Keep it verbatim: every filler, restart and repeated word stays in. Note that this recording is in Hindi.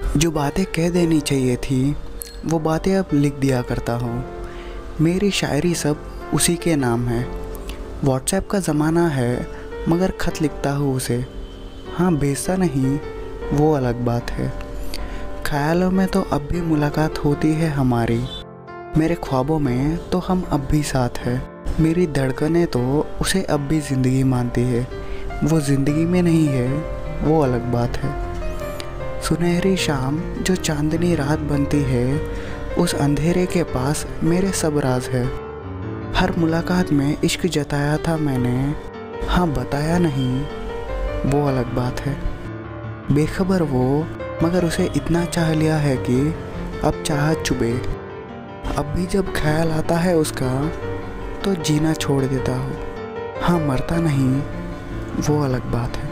जो बातें कह देनी चाहिए थी वो बातें अब लिख दिया करता हूँ। मेरी शायरी सब उसी के नाम है। व्हाट्सएप का ज़माना है मगर ख़त लिखता हूँ उसे। हाँ, भेजता नहीं वो अलग बात है। ख़यालों में तो अब भी मुलाकात होती है हमारी। मेरे ख्वाबों में तो हम अब भी साथ हैं। मेरी धड़कनें तो उसे अब भी ज़िंदगी मानती है। वो ज़िंदगी में नहीं है वो अलग बात है। सुनहरी शाम जो चांदनी रात बनती है, उस अंधेरे के पास मेरे सब राज है। हर मुलाकात में इश्क जताया था मैंने, हाँ बताया नहीं वो अलग बात है। बेखबर वो मगर उसे इतना चाह लिया है कि अब चाहत चुभे। अब भी जब ख्याल आता है उसका तो जीना छोड़ देता हूँ। हाँ, मरता नहीं वो अलग बात है।